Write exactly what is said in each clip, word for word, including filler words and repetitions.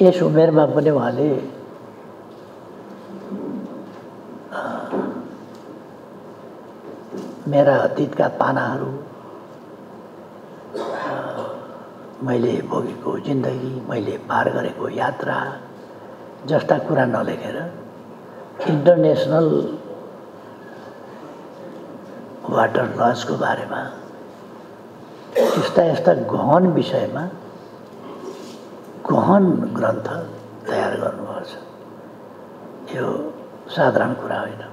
यस उमेरमा पनि उहाँले मेरा अतीतका पानाहरू, मैले भोगेको जिन्दगी, मैले पार गरेको यात्रा जस्ता कुरा नलेखेर इन्टरनेसनल वाटर लजको बारेमा यस्ता यस्ता गहन विषयमा गहन ग्रन्थ तयार गर्नुभएको छ। यो साधारण कुरा होइन।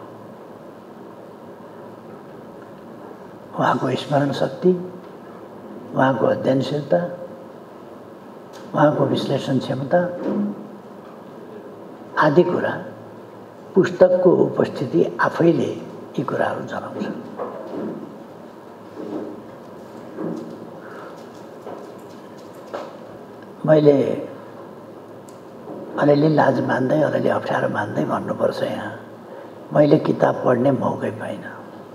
उहाँको स्मरण शक्ति, उहाँको अध्ययनशीलता, उहाँको विश्लेषण क्षमता आदि कुरा पुस्तकको उपस्थिति आफैले यी कुराहरू जनाउँछ। मैले अलिअलि लाज मान्दै अलिअलि अप्ठ्यारो मान्दै भन्नुपर्छ यहाँ, मैले किताब पढ्ने मौकै पाइनँ।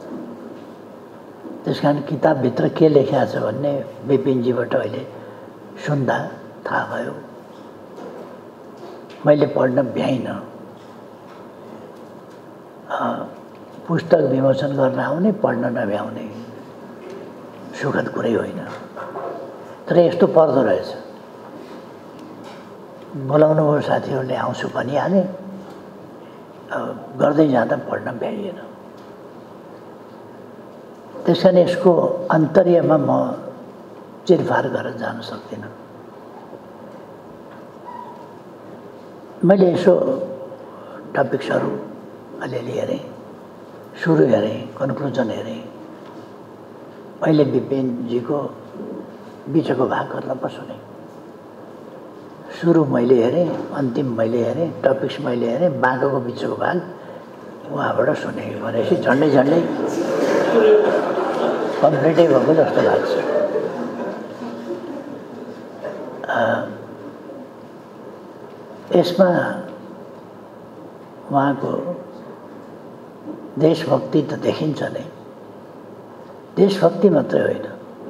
त्यस कारण किताबभित्र के लेखिएको छ भन्ने बिपिनजीबाट अहिले सुन्दा थाहा भयो। मैले पढ्न भ्याइनँ। पुस्तक विमोचन गर्न आउने, पढ्न नभ्याउने सुखद कुरै होइन। तर यस्तो पर्दो रहेछ। बोलाउनुभयो साथीहरूले, आउँछु भनिहालेँ, गर्दै जाँदा पढ्न भ्याइएन। त्यस कारण यसको अन्तर्यमा म चिरफार गरेर जान सक्दिनँ। मैले यसो टपिक्सहरू अलिअलि हेरेँ, सुरु हेरेँ, कन्क्लुजन हेरेँ। अहिले बिपिनजीको बिचको भागहरूलाई पो सुनेँ। सुरु मैले हेरेँ, अन्तिम मैले हेरेँ, टपिक्स मैले हेरेँ, बाँकोको बिचको भाग उहाँबाट सुने भनेपछि झन्डै झन्डै कम्प्लिटै भएको जस्तो लाग्छ। यसमा उहाँको देशभक्ति त देखिन्छ नै। देशभक्ति मात्रै होइन,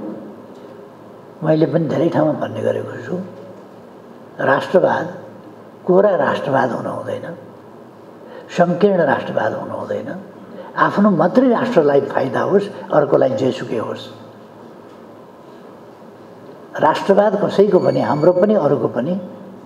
मैले पनि धेरै ठाउँमा भन्ने गरेको छु, राष्ट्रवाद कोरा राष्ट्रवाद हुन हुँदैन, संकीर्ण राष्ट्रवाद हुनु हुँदैन। आफ्नो मात्रै राष्ट्रलाई फाइदा होस्, अर्कोलाई जेसुकै होस्। राष्ट्रवाद कसैको पनि, हाम्रो पनि अरूको पनि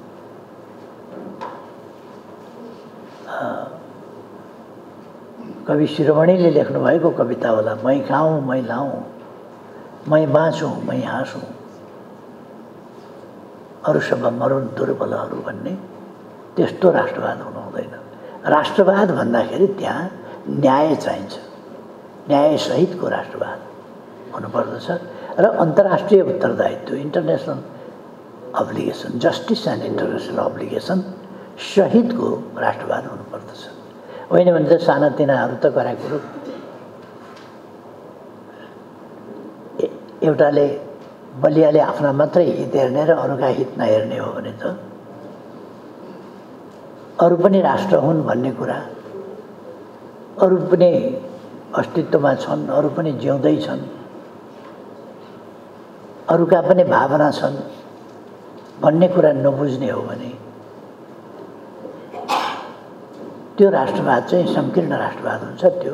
कवि शिरोमणिले लेख्नु भएको कविता होला, मै खाऊँ मै लाऊँ, मै बाँचौँ मै हाँसौँ, अरू सब मरुन् दुर्बलहरू भन्ने त्यस्तो राष्ट्रवाद हुनु हुँदैन। राष्ट्रवाद भन्दाखेरि त्यहाँ न्याय चाहिन्छ, न्यायसहितको राष्ट्रवाद हुनुपर्दछ र अन्तर्राष्ट्रिय उत्तरदायित्व, international obligation, justice and international obligation सहितको राष्ट्रवाद हुनुपर्दछ। होइन भने त सानातिनाहरू त गरेको कुरो, एउटाले बलियाले आफ्ना मात्रै हित हेर्ने र अरूका हित नहेर्ने हो भने त अरू पनि राष्ट्र हुन् भन्ने कुरा, अरू पनि अस्तित्वमा छन्, अरू पनि जिउँदै छन्, अरूका पनि भावना छन् भन्ने कुरा नबुझ्ने हो भने त्यो राष्ट्रवाद चाहिँ संकीर्ण राष्ट्रवाद हुन्छ, त्यो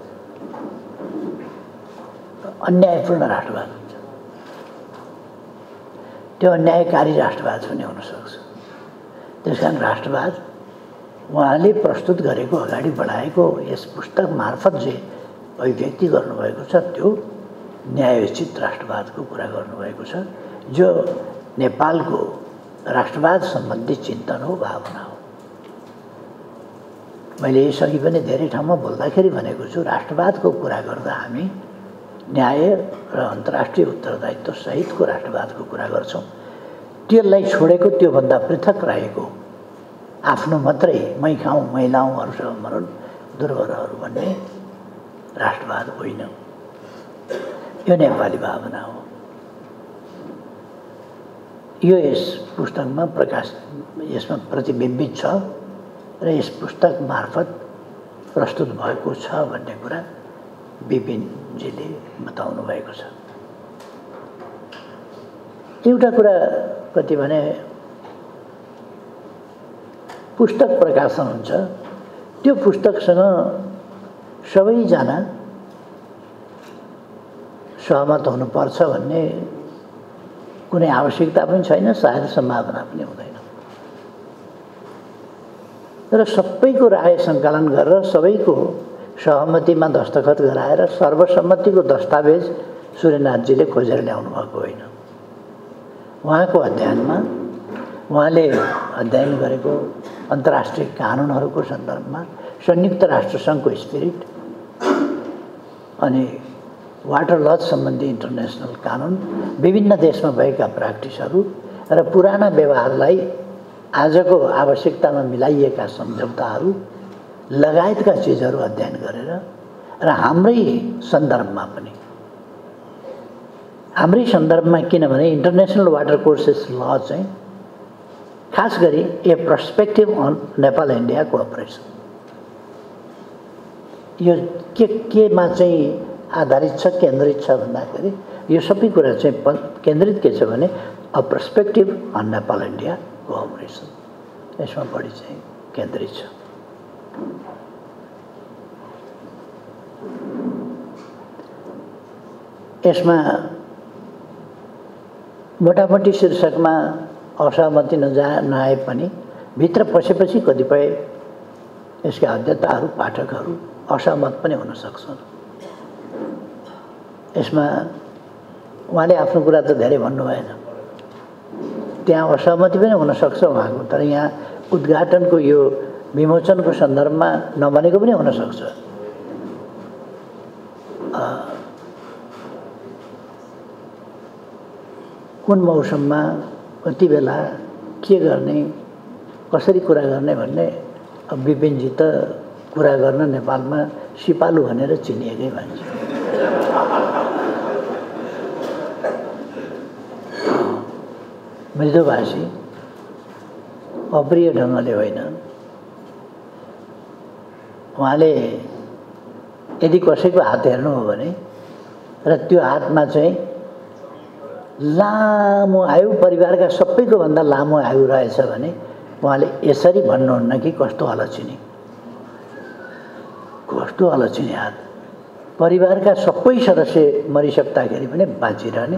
अन्यायपूर्ण राष्ट्रवाद हुन्छ, त्यो अन्यायकारी राष्ट्रवाद पनि हुनसक्छ। त्यस कारण राष्ट्रवाद उहाँले प्रस्तुत गरेको, अगाडि बढाएको यस पुस्तक मार्फत जे अभिव्यक्ति गर्नुभएको छ त्यो न्यायोचित राष्ट्रवादको कुरा गर्नुभएको छ, जो नेपालको राष्ट्रवाद सम्बन्धी चिन्तन हो, भावना हो। मैले यसअघि पनि धेरै ठाउँमा बोल्दाखेरि भनेको छु, राष्ट्रवादको कुरा गर्दा हामी न्याय र अन्तर्राष्ट्रिय उत्तरदायित्व सहितको राष्ट्रवादको कुरा गर्छौँ। त्यसलाई छोडेको, त्योभन्दा पृथक रहेको आफ्नो मात्रै मै खाऊँ मै लाऊँ अरू सब मरुन् दुर्बलहरू भन्ने राष्ट्रवाद होइन। यो नेपाली भावना हो। यो यस पुस्तकमा प्रकाश, यसमा प्रतिबिम्बित छ र यस पुस्तक मार्फत प्रस्तुत भएको छ भन्ने कुरा बिपिनजीले बताउनु भएको छ। एउटा कुरा कति भने पुस्तक प्रकाशन हुन्छ, त्यो पुस्तकसँग सबैजना सहमत हुनुपर्छ भन्ने कुनै आवश्यकता पनि छैन, सायद सम्भावना पनि हुँदैन। तर सबैको राय सङ्कलन गरेर सबैको सहमतिमा दस्तखत गराएर सर्वसम्मतिको दस्तावेज सूर्यनाथजीले खोजेर ल्याउनु भएको होइन। उहाँको अध्ययनमा उहाँले अध्ययन गरेको अन्तर्राष्ट्रिय कानुनहरूको सन्दर्भमा संयुक्त राष्ट्र सङ्घको स्पिरिट अनि वाटर लज सम्बन्धी इन्टरनेसनल कानुन, विभिन्न देशमा भएका प्र्याक्टिसहरू र पुराना व्यवहारलाई आजको आवश्यकतामा मिलाइएका सम्झौताहरू लगायतका चिजहरू अध्ययन गरेर र हाम्रै सन्दर्भमा पनि हाम्रै सन्दर्भमा किनभने इन्टरनेसनल वाटर कोर्सेस ल चाहिँ खास गरी a perspective on Nepal India cooperation यो के केमा चाहिँ आधारित छ, केन्द्रित छ भन्दाखेरि यो सबै कुरा चाहिँ केन्द्रित के छ भने a perspective on Nepal India cooperation, यसमा बढी चाहिँ केन्द्रित छ। यसमा मोटामोटी शीर्षकमा असहमति नजा नआए पनि भित्र पसेपछि कतिपय यसका अध्येताहरू पाठकहरू असहमत पनि हुन सक्छन्। यसमा उहाँले आफ्नो कुरा त धेरै भन्नु भएन, त्यहाँ असहमति पनि हुन सक्छ उहाँको, तर यहाँ उद्घाटनको यो विमोचनको सन्दर्भमा नभनेको पनि हुन सक्छ। कुन मौसममा कति बेला के गर्ने, कसरी कुरा गर्ने भन्ने अब विपिनजी त कुरा गर्न नेपालमा सिपालु भनेर चिनिएकै मान्छे। मृदुभाषी, अप्रिय ढङ्गले होइन। उहाँले यदि कसैको हात हेर्नु हो भने र त्यो हातमा चाहिँ लामो आयु, परिवारका सबैको भन्दा लामो आयु रहेछ भने उहाँले यसरी भन्नुहुन्न कि कस्तो अलक्षिणी, कस्तो अलक्षिणी हात, परिवारका सबै सदस्य मरिसक्दाखेरि पनि बाँचिरहने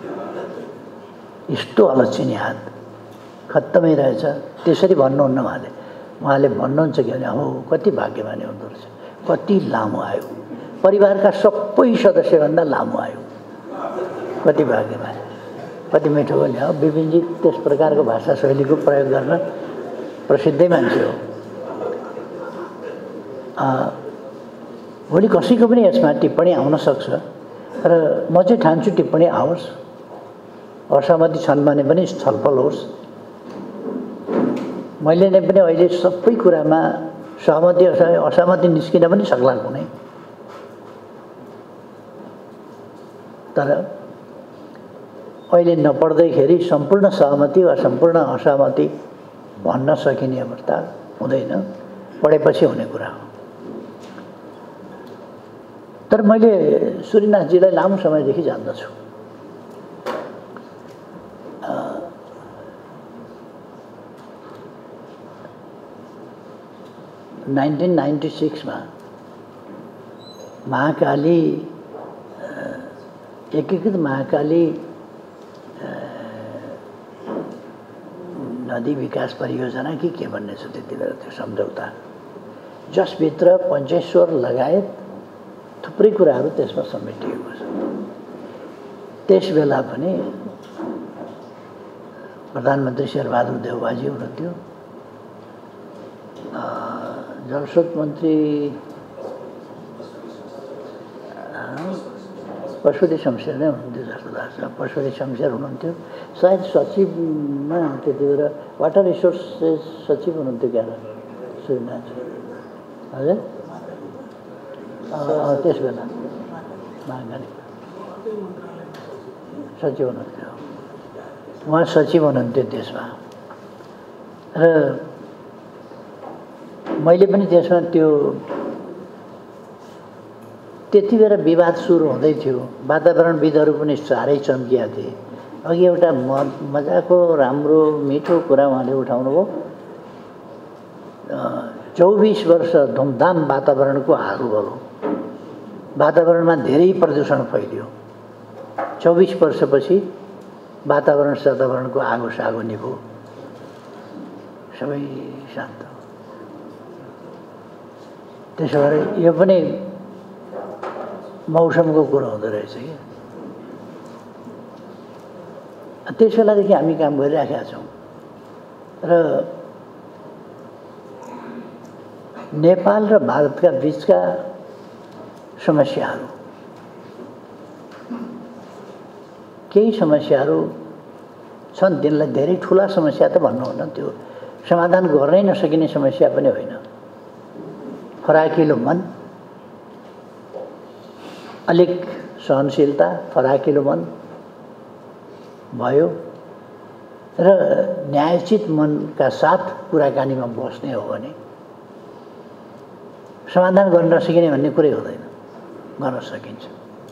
यस्तो अलक्षिणी हात, खत्तमै रहेछ, त्यसरी भन्नुहुन्न उहाँले। उहाँले भन्नुहुन्छ कि भने हो कति भाग्यमानी हुँदो रहेछ, कति लामो आयु, परिवारका सबै सदस्यभन्दा लामो आयु, कति भाग्यमानी, कति मिठो पनि हो। विपिनजी त्यस प्रकारको भाषा शैलीको प्रयोग गर्न प्रसिद्धै मान्छे हो। भोलि कसैको पनि यसमा टिप्पणी आउन सक्छ र म चाहिँ ठान्छु टिप्पणी आओस्, असहमति छन् भने पनि छलफल होस्। मैले नै पनि अहिले सबै कुरामा सहमति असहमति निस्किन पनि सक्ला कुनै, तर अहिले नपढ्दैखेरि सम्पूर्ण सहमति वा सम्पूर्ण असहमति भन्न सकिने अवस्था हुँदैन, पढेपछि हुने कुरा हो। तर मैले सूर्यनाथजीलाई लामो समयदेखि जान्दछु। नाइन्टिन नाइन्टी सिक्समा महाकाली एकीकृत महाकाली नदी विकास परियोजना कि के भन्ने छ त्यति बेला त्यो सम्झौता, जसभित्र पञ्चेश्वर लगायत थुप्रै कुराहरू त्यसमा समेटिएको छ। त्यस बेला पनि प्रधानमन्त्री शेरबहादुर देउवाजी हुनुहुन्थ्यो, जलस्रोत मन्त्री पशुपति शमशेर नै हुनुहुन्थ्यो जस्तो लाग्छ, पशुपति शमशेर हुनुहुन्थ्यो, सायद सचिवमा त्यति बेला वाटर रिसोर्सेस सचिव हुनुहुन्थ्यो क्या सूर्यनाथ, हजुर त्यस बेला महाकाली सचिव हुनुहुन्थ्यो, उहाँ सचिव हुनुहुन्थ्यो त्यसमा। र मैले पनि त्यसमा त्यो त्यति बेला विवाद सुरु हुँदै थियो, वातावरणविदहरू पनि साह्रै चम्किया थिए। अघि एउटा म मजाको राम्रो मिठो कुरा उहाँले उठाउनु भयो, चौबिस वर्ष धुमधाम वातावरणको हाल भयो। वातावरणमा धेरै प्रदूषण फैलियो। चौबिस वर्षपछि वातावरण वातावरणको आगो सागो निभो, सबै शान्त। त्यसो भए यो पनि मौसमको कुरो हुँदो रहेछ कि। त्यस बेलादेखि हामी काम गरिराखेका छौँ र नेपाल र भारतका बीचका समस्याहरू, केही समस्याहरू छन्, त्यसलाई धेरै ठुला समस्या त भन्नुहुन्न, त्यो समाधान गर्नै नसकिने समस्या पनि होइन। फराकिलो मन, अलिक सहनशीलता, फराकिलो मन भयो र न्यायोचित मनका साथ कुराकानीमा बस्ने हो भने समाधान गर्न नसकिने भन्ने कुरै हुँदैन, गर्न सकिन्छ।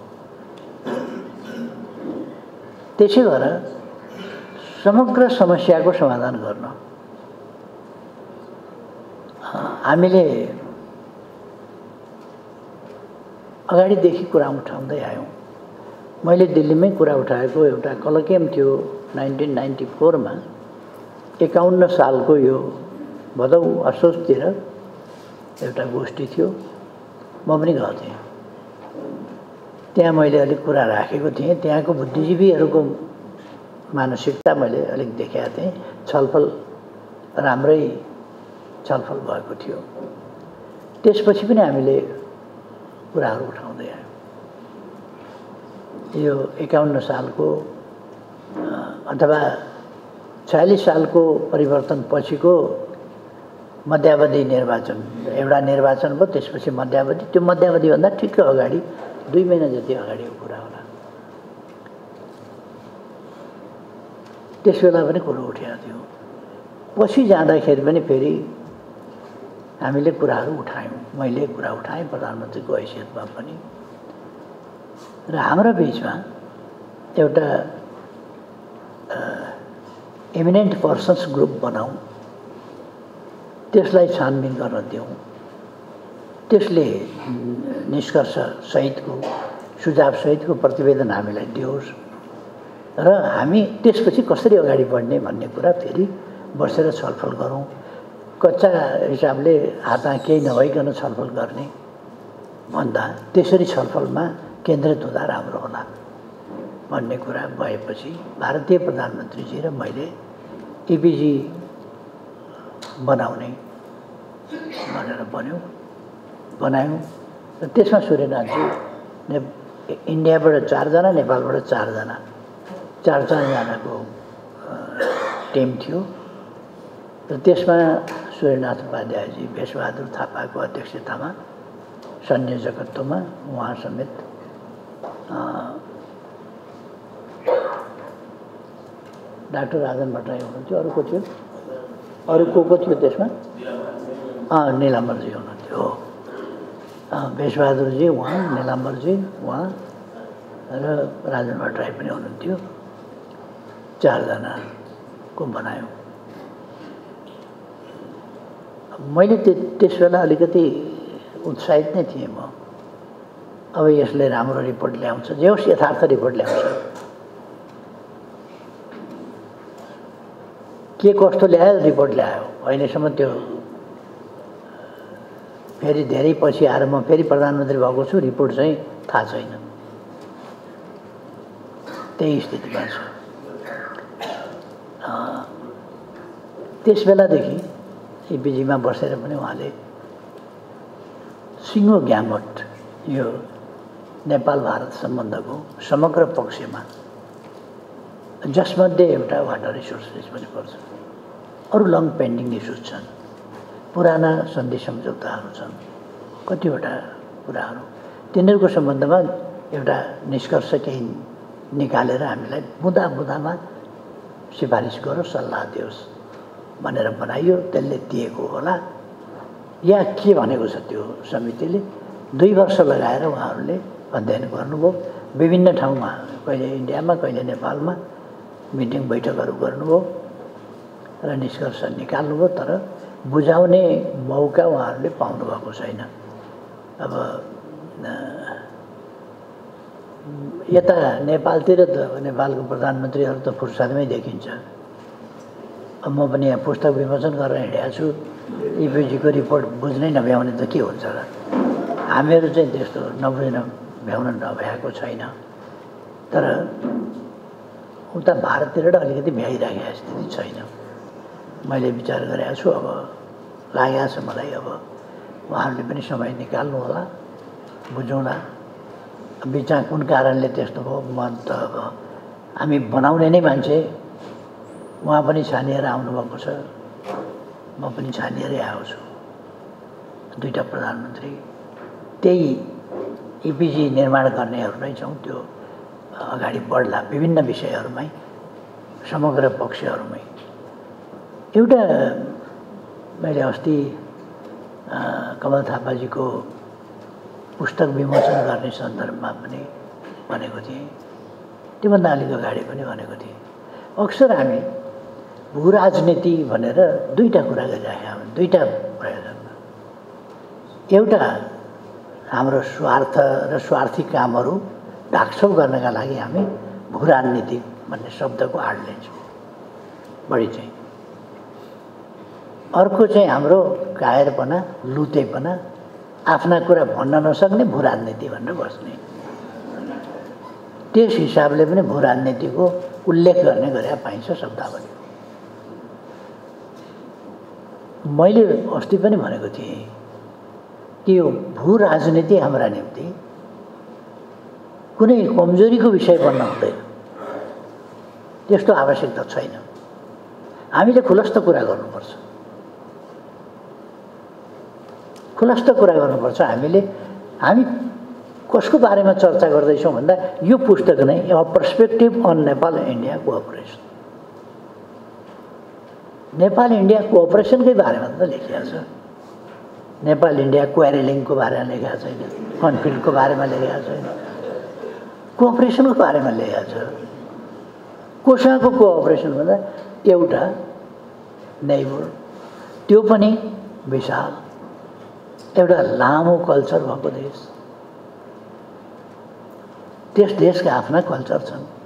त्यसै भएर समग्र समस्याको समाधान गर्न हामीले अगाडिदेखि कुरा उठाउँदै आयौँ। मैले दिल्लीमै कुरा उठाएको एउटा कलकेम थियो नाइन्टिन नाइन्टी फोरमा, एकाउन्न सालको यो भदौ असोजतिर एउटा गोष्ठी थियो। म पनि गएको थिएँ त्यहाँ। मैले अलिक कुरा राखेको थिएँ। त्यहाँको बुद्धिजीवीहरूको मानसिकता मैले अलिक देखेको थिएँ। छलफल राम्रै छलफल भएको थियो। त्यसपछि पनि हामीले कुराहरू उठाउँदै आयौँ। यो एकाउन्न सालको अथवा छयालिस सालको परिवर्तन पछिको मध्यावधि निर्वाचन, एउटा निर्वाचन भयो, त्यसपछि मध्यावधि। त्यो मध्यावधिभन्दा ठिक्क अगाडि, दुई महिना जति अगाडिको कुरा होला। त्यस बेला पनि कुरो उठेको थियो। पछि जाँदाखेरि पनि फेरि हामीले कुराहरू उठायौँ। मैले कुरा उठाएँ प्रधानमन्त्रीको हैसियतमा पनि। र हाम्रो बिचमा एउटा एमिनेन्ट पर्सन्स ग्रुप बनाऊँ, त्यसलाई छानबिन गर्न दिउँ, त्यसले निष्कर्ष सहितको, सुझाव सहितको प्रतिवेदन हामीलाई दियोस् र हामी त्यसपछि कसरी अगाडि बढ्ने भन्ने कुरा फेरि बसेर छलफल गरौँ। कच्चा हिसाबले हातमा केही नभइकन छलफल गर्ने भन्दा त्यसरी छलफलमा केन्द्रित हुँदा राम्रो होला भन्ने कुरा भएपछि भारतीय प्रधानमन्त्रीजी र मैले इपिजी बनाउने भनेर बन्यौँ बनायौँ। र त्यसमा सूर्यनाथजी ने इन्डियाबाट चारजना, नेपालबाट चारजना चार चारजनाको टिम थियो। र त्यसमा सूर्यनाथ उपाध्यायजी, भेषबहादुर थापाको अध्यक्षतामा, संयोजकत्वमा उहाँ समेत, डाक्टर राजन भट्टराई हुनुहुन्थ्यो। अरू को थियो? अरू को को थियो त्यसमा? अँ निलाम्बरजी हुनुहुन्थ्यो। हो, भेषबहादुरजी, उहाँ, निलाम्बरजी, उहाँ र राजन भट्टराई पनि हुनुहुन्थ्यो। चारजनाको बनायौँ। मैले त्यस बेला अलिकति उत्साहित नै थिएँ म। अब यसले राम्रो रिपोर्ट ल्याउँछ, जे होस् यथार्थ रिपोर्ट ल्याउँछ। के कस्तो ल्यायो रिपोर्ट ल्यायो। अहिलेसम्म त्यो फेरि धेरै पछि आएर म फेरि प्रधानमन्त्री भएको छु, रिपोर्ट चाहिँ थाहा छैन। त्यही स्थितिमा छु। त्यस बेलादेखि इपिजीमा बसेर पनि उहाँले सिङ्गो ग्यामट, यो नेपाल भारत सम्बन्धको समग्र पक्षमा, जसमध्ये एउटा वाटर रिसोर्सेस पनि पर्छ, अरू लङ पेन्डिङ इस्युज छन्, पुराना सन्धि सम्झौताहरू छन्, कतिवटा कुराहरू, तिनीहरूको सम्बन्धमा एउटा निष्कर्ष केही निकालेर हामीलाई बुँदा बुँदामा सिफारिस गरोस्, सल्लाह दियोस् भनेर बनाइयो। त्यसले दिएको होला या के भनेको छ त्यो समितिले। दुई वर्ष लगाएर उहाँहरूले अध्ययन गर्नुभयो। विभिन्न ठाउँमा, कहिले इन्डियामा, कहिले नेपालमा मिटिङ बैठकहरू गर्नुभयो र निष्कर्ष निकाल्नुभयो। तर बुझाउने मौका उहाँहरूले पाउनु भएको छैन। अब यता नेपालतिर त नेपालको प्रधानमन्त्रीहरू त फुर्सदमै देखिन्छ। अब म पनि यहाँ पुस्तक विमोचन गरेर हिँडेको छु, इपिजीको रिपोर्ट बुझ्नै नभ्याउने त के हुन्छ र। हामीहरू चाहिँ त्यस्तो नबुझ्न भ्याउन नभ्याएको छैन। तर उता भारततिर अलिकति भ्याइराखेको स्थिति छैन। मैले विचार गरेको छु, अब लागेको छ मलाई, अब उहाँहरूले पनि समय निकाल्नु होला, बुझौँला बिचमा कुन कारणले त्यस्तो भयो। म त अब हामी बनाउने नै मान्छे, उहाँ पनि छानिएर आउनुभएको छ, म पनि छानिएरै आएको छु। दुईवटा प्रधानमन्त्री त्यही इपिजी निर्माण गर्नेहरू नै छौँ। त्यो अगाडि बढ्ला विभिन्न विषयहरूमै, समग्र पक्षहरूमै। एउटा मैले अस्ति कमल थापाजीको पुस्तक विमोचन गर्ने सन्दर्भमा पनि भनेको थिएँ, त्योभन्दा अलिक अगाडि पनि भनेको थिएँ। अक्सर हामी भू राजनीति भनेर दुईवटा कुरा गरिराखेका छौँ, दुईवटा प्रयोजनमा। एउटा हाम्रो स्वार्थ र स्वार्थी कामहरू ढाकछोप गर्नका लागि हामी भू राजनीति भन्ने शब्दको आड लिन्छौँ बढी चाहिँ। अर्को चाहिँ हाम्रो कायरपना, लुतेपना, आफ्ना कुरा भन्न नसक्ने भू राजनीति भनेर बस्ने। त्यस हिसाबले पनि भू राजनीतिको उल्लेख गर्ने गरेर पाइन्छ शब्दावली। मैले अस्ति पनि भनेको थिएँ कि यो भू राजनीति हाम्रा निम्ति कुनै कमजोरीको विषय बन्न हुँदैन, त्यस्तो आवश्यकता छैन। हामीले खुलस्त कुरा गर्नुपर्छ, खुलस्त कुरा गर्नुपर्छ। हामीले हामी कसको बारेमा चर्चा गर्दैछौँ भन्दा यो पुस्तक नै a perspective on Nepal India cooperation, Nepal India कोअपरेसनकै बारेमा त लेखिएको छ। नेपाल इन्डिया क्वारेलिङको बारेमा लेखेको छैन, कन्फ्लिक्टको बारेमा लेखेको छैन, कोअपरेसनको बारेमा लेखेको छ। कोसँगको कोअपरेसन भन्दा एउटा नेबर, त्यो पनि विशाल, एउटा लामो कल्चर भएको देश, त्यस देशका आफ्ना कल्चर छन्।